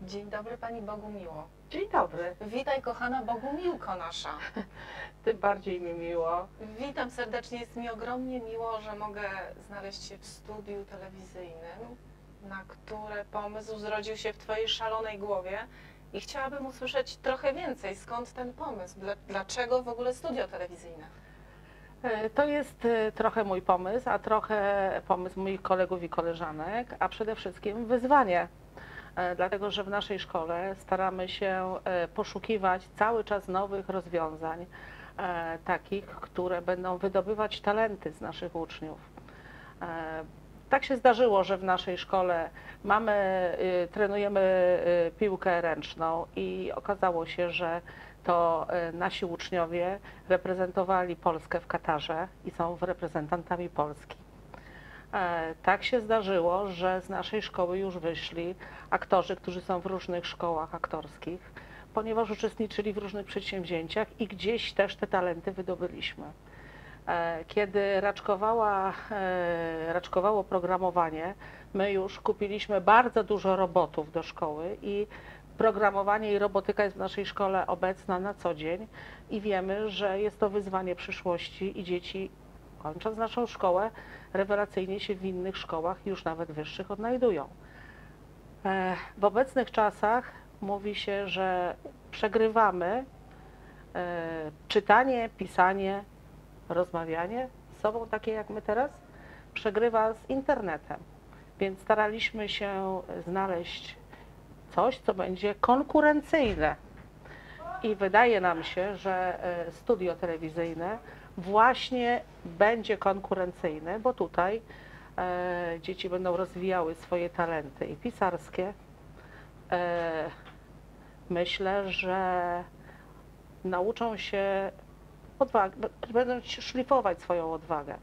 Dzień dobry Pani Bogumiło. Dzień dobry. Witaj kochana Bogumiłko nasza. Tym bardziej mi miło. Witam serdecznie, jest mi ogromnie miło, że mogę znaleźć się w studiu telewizyjnym, na które pomysł zrodził się w Twojej szalonej głowie i chciałabym usłyszeć trochę więcej, skąd ten pomysł, dlaczego w ogóle studio telewizyjne? To jest trochę mój pomysł, a trochę pomysł moich kolegów i koleżanek, a przede wszystkim wyzwanie. Dlatego, że w naszej szkole staramy się poszukiwać cały czas nowych rozwiązań, takich, które będą wydobywać talenty z naszych uczniów. Tak się zdarzyło, że w naszej szkole trenujemy piłkę ręczną i okazało się, że to nasi uczniowie reprezentowali Polskę w Katarze i są reprezentantami Polski. Tak się zdarzyło, że z naszej szkoły już wyszli aktorzy, którzy są w różnych szkołach aktorskich, ponieważ uczestniczyli w różnych przedsięwzięciach i gdzieś też te talenty wydobyliśmy. Kiedy raczkowało programowanie, my już kupiliśmy bardzo dużo robotów do szkoły i programowanie i robotyka jest w naszej szkole obecna na co dzień i wiemy, że jest to wyzwanie przyszłości i dzieci, kończąc naszą szkołę, rewelacyjnie się w innych szkołach, już nawet wyższych, odnajdują. W obecnych czasach mówi się, że przegrywamy czytanie, pisanie, rozmawianie z sobą, takie jak my teraz, przegrywa z internetem. Więc staraliśmy się znaleźć coś, co będzie konkurencyjne. I wydaje nam się, że studio telewizyjne właśnie będzie konkurencyjne, bo tutaj dzieci będą rozwijały swoje talenty i pisarskie. Myślę, że nauczą się będą szlifować swoją odwagę,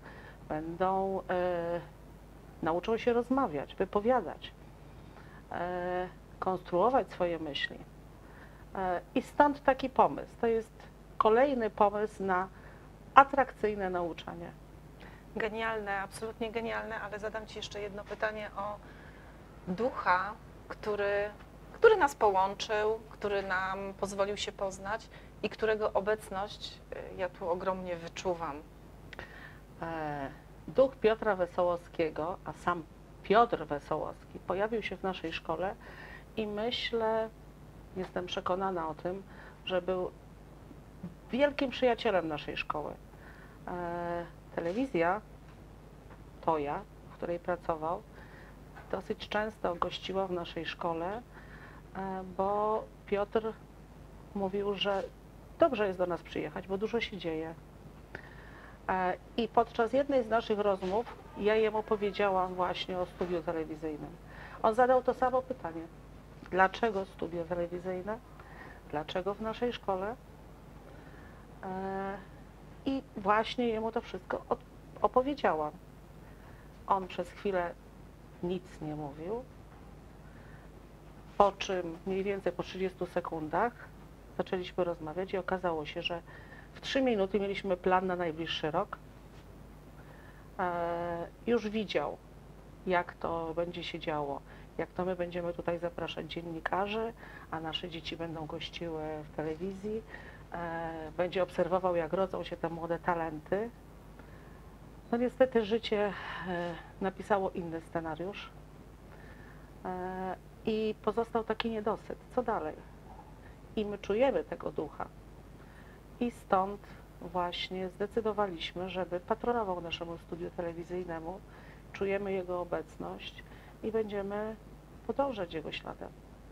nauczą się rozmawiać, wypowiadać, konstruować swoje myśli. I stąd taki pomysł. To jest kolejny pomysł na atrakcyjne nauczanie. Genialne, absolutnie genialne, ale zadam Ci jeszcze jedno pytanie o ducha, który nas połączył, który nam pozwolił się poznać i którego obecność ja tu ogromnie wyczuwam. Duch Piotra Wesołowskiego, a sam Piotr Wesołowski pojawił się w naszej szkole i myślę, jestem przekonana o tym, że był wielkim przyjacielem naszej szkoły. Telewizja Toja, w której pracował, dosyć często gościła w naszej szkole, bo Piotr mówił, że dobrze jest do nas przyjechać, bo dużo się dzieje. I podczas jednej z naszych rozmów ja jemu powiedziałam właśnie o studiu telewizyjnym. On zadał to samo pytanie. Dlaczego studio telewizyjne? Dlaczego w naszej szkole? I właśnie jemu to wszystko opowiedziałam. On przez chwilę nic nie mówił, po czym mniej więcej po 30 sekundach zaczęliśmy rozmawiać i okazało się, że w 3 minuty mieliśmy plan na najbliższy rok. Już widział, jak to będzie się działo, jak to my będziemy tutaj zapraszać dziennikarzy, a nasze dzieci będą gościły w telewizji. Będzie obserwował, jak rodzą się te młode talenty. No niestety życie napisało inny scenariusz i pozostał taki niedosyt. Co dalej? I my czujemy tego ducha. I stąd właśnie zdecydowaliśmy, żeby patronował naszemu studiu telewizyjnemu. Czujemy jego obecność i będziemy podążać jego śladem.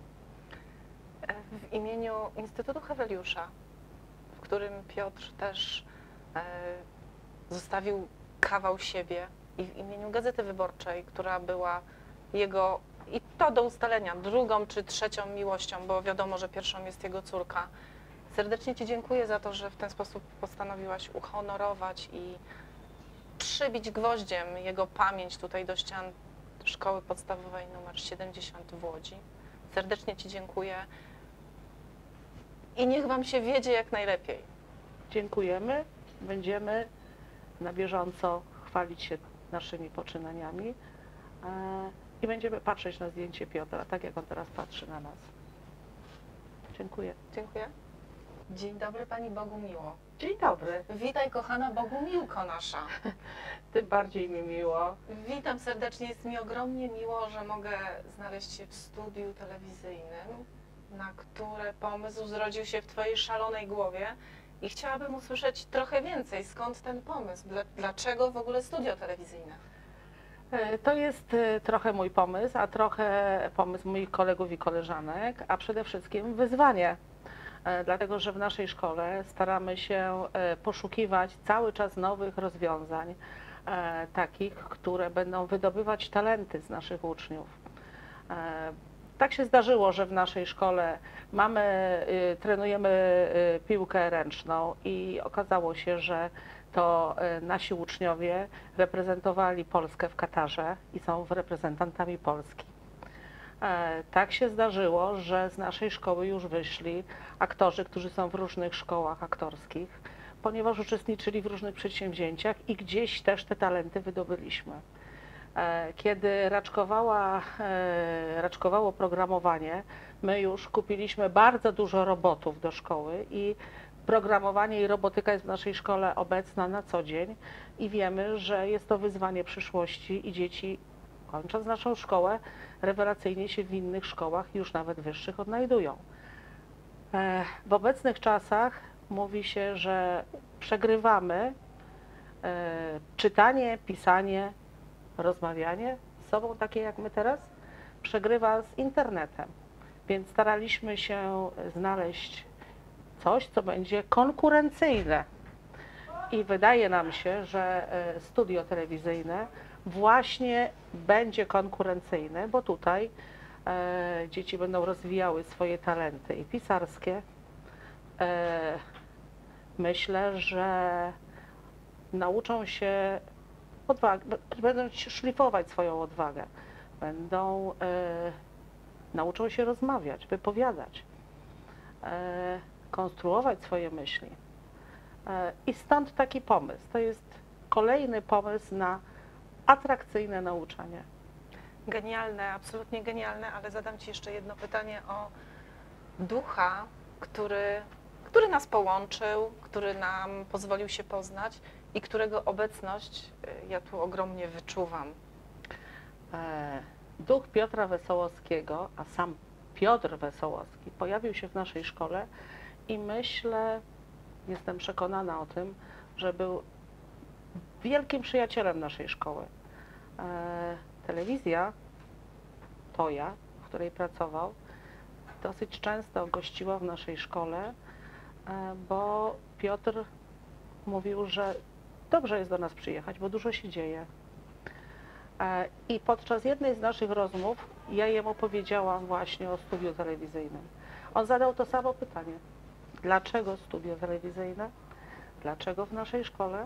W imieniu Instytutu Heweliusza, w którym Piotr też zostawił kawał siebie, i w imieniu Gazety Wyborczej, która była jego, i to do ustalenia, drugą czy trzecią miłością, bo wiadomo, że pierwszą jest jego córka. Serdecznie Ci dziękuję za to, że w ten sposób postanowiłaś uhonorować i przybić gwoździem jego pamięć tutaj do ścian Szkoły Podstawowej nr 70 w Łodzi. Serdecznie Ci dziękuję i niech Wam się wiedzie jak najlepiej. Dziękujemy. Będziemy na bieżąco chwalić się naszymi poczynaniami i będziemy patrzeć na zdjęcie Piotra, tak jak on teraz patrzy na nas. Dziękuję. Dziękuję. Dzień dobry Pani Bogumiło. Dzień dobry. Witaj kochana Bogumiłko nasza. Tym bardziej mi miło. Witam serdecznie, jest mi ogromnie miło, że mogę znaleźć się w studiu telewizyjnym, na które pomysł zrodził się w Twojej szalonej głowie i chciałabym usłyszeć trochę więcej, skąd ten pomysł, dlaczego w ogóle studio telewizyjne? To jest trochę mój pomysł, a trochę pomysł moich kolegów i koleżanek, a przede wszystkim wyzwanie. Dlatego, że w naszej szkole staramy się poszukiwać cały czas nowych rozwiązań, takich, które będą wydobywać talenty z naszych uczniów. Tak się zdarzyło, że w naszej szkole trenujemy piłkę ręczną i okazało się, że to nasi uczniowie reprezentowali Polskę w Katarze i są reprezentantami Polski. Tak się zdarzyło, że z naszej szkoły już wyszli aktorzy, którzy są w różnych szkołach aktorskich, ponieważ uczestniczyli w różnych przedsięwzięciach i gdzieś też te talenty wydobyliśmy. Kiedy raczkowało programowanie, my już kupiliśmy bardzo dużo robotów do szkoły i programowanie i robotyka jest w naszej szkole obecna na co dzień i wiemy, że jest to wyzwanie przyszłości i dzieci, kończąc naszą szkołę, rewelacyjnie się w innych szkołach, już nawet wyższych, odnajdują. W obecnych czasach mówi się, że przegrywamy czytanie, pisanie, rozmawianie z sobą, takie jak my teraz, przegrywa z internetem. Więc staraliśmy się znaleźć coś, co będzie konkurencyjne. I wydaje nam się, że studio telewizyjne właśnie będzie konkurencyjne, bo tutaj dzieci będą rozwijały swoje talenty i pisarskie. Myślę, że nauczą się będą szlifować swoją odwagę, nauczą się rozmawiać, wypowiadać, konstruować swoje myśli. I stąd taki pomysł. To jest kolejny pomysł na atrakcyjne nauczanie. Genialne, absolutnie genialne, ale zadam Ci jeszcze jedno pytanie o ducha, który nas połączył, który nam pozwolił się poznać i którego obecność ja tu ogromnie wyczuwam. Duch Piotra Wesołowskiego, a sam Piotr Wesołowski pojawił się w naszej szkole i myślę, jestem przekonana o tym, że był wielkim przyjacielem naszej szkoły. Telewizja Toja, w której pracował, dosyć często gościła w naszej szkole, bo Piotr mówił, że dobrze jest do nas przyjechać, bo dużo się dzieje. I podczas jednej z naszych rozmów ja jemu powiedziałam właśnie o studiu telewizyjnym. On zadał to samo pytanie. Dlaczego studio telewizyjne? Dlaczego w naszej szkole?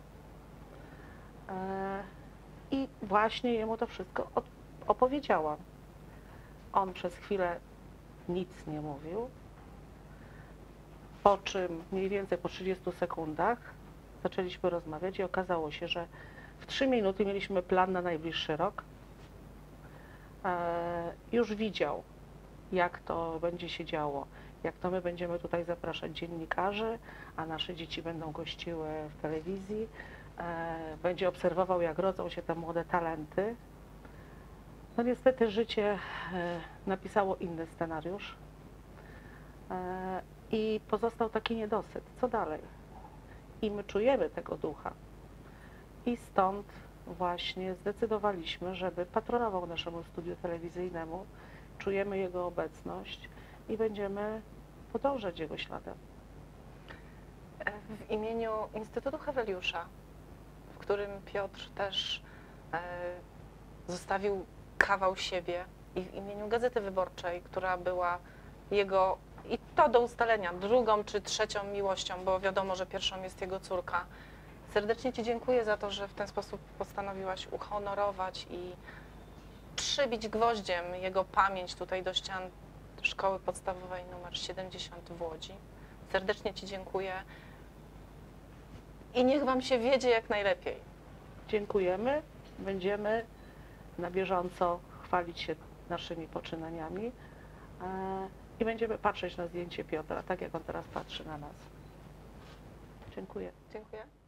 I właśnie jemu to wszystko opowiedziałam. On przez chwilę nic nie mówił, po czym mniej więcej po 30 sekundach zaczęliśmy rozmawiać i okazało się, że w 3 minuty mieliśmy plan na najbliższy rok. Już widział, jak to będzie się działo, jak to my będziemy tutaj zapraszać dziennikarzy, a nasze dzieci będą gościły w telewizji. Będzie obserwował, jak rodzą się te młode talenty. No niestety życie napisało inny scenariusz i pozostał taki niedosyt. Co dalej? I my czujemy tego ducha. I stąd właśnie zdecydowaliśmy, żeby patronował naszemu studiu telewizyjnemu. Czujemy jego obecność i będziemy podążać jego śladem. W imieniu Instytutu Heweliusza, w którym Piotr też zostawił kawał siebie, i w imieniu Gazety Wyborczej, która była jego, i to do ustalenia, drugą czy trzecią miłością, bo wiadomo, że pierwszą jest jego córka. Serdecznie Ci dziękuję za to, że w ten sposób postanowiłaś uhonorować i przybić gwoździem jego pamięć tutaj do ścian Szkoły Podstawowej nr 70 w Łodzi. Serdecznie Ci dziękuję i niech Wam się wiedzie jak najlepiej. Dziękujemy. Będziemy na bieżąco chwalić się naszymi poczynaniami, i będziemy patrzeć na zdjęcie Piotra, tak jak on teraz patrzy na nas. Dziękuję. Dziękuję.